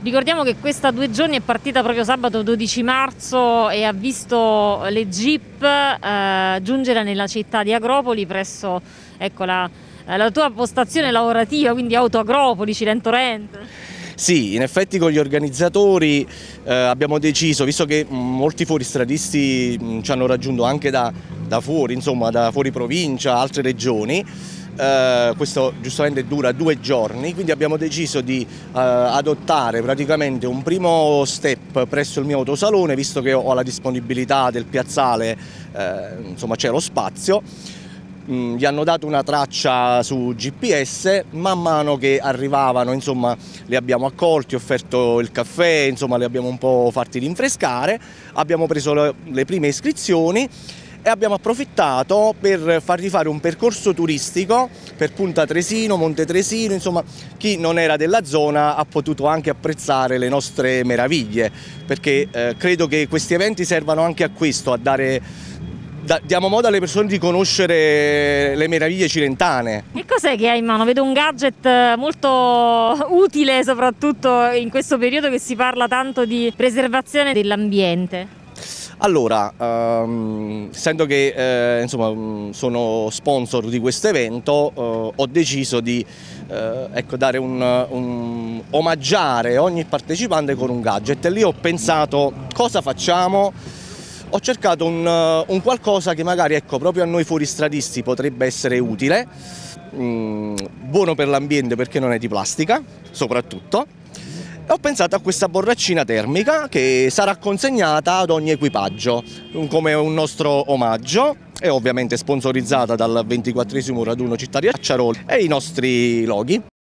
Ricordiamo che questa 2 giorni è partita proprio sabato 12 marzo e ha visto le Jeep giungere nella città di Agropoli presso, ecco, la tua postazione lavorativa, quindi Auto Agropoli, Cilento Rent. Sì, in effetti con gli organizzatori abbiamo deciso, visto che molti fuoristradisti ci hanno raggiunto anche da fuori, insomma da fuori provincia, altre regioni, questo giustamente dura 2 giorni, quindi abbiamo deciso di adottare praticamente un primo step presso il mio autosalone, visto che ho la disponibilità del piazzale, insomma c'è lo spazio. Gli hanno dato una traccia su GPS, man mano che arrivavano, insomma, li abbiamo accolti, offerto il caffè, insomma, li abbiamo un po' fatti rinfrescare, abbiamo preso le prime iscrizioni e abbiamo approfittato per fargli fare un percorso turistico per Punta Tresino, Monte Tresino, insomma, chi non era della zona ha potuto anche apprezzare le nostre meraviglie, perché credo che questi eventi servano anche a questo, diamo modo alle persone di conoscere le meraviglie cilentane. Che cos'è che hai in mano? Vedo un gadget molto utile, soprattutto in questo periodo che si parla tanto di preservazione dell'ambiente. Allora, essendo che insomma, sono sponsor di questo evento, ho deciso di dare omaggiare ogni partecipante con un gadget. E lì ho pensato cosa facciamo. Ho cercato un qualcosa che magari, ecco, proprio a noi fuoristradisti potrebbe essere utile, buono per l'ambiente perché non è di plastica, soprattutto. E ho pensato a questa borraccina termica che sarà consegnata ad ogni equipaggio, come un nostro omaggio, e ovviamente sponsorizzata dal 24esimo raduno città di Acciaroli e i nostri loghi.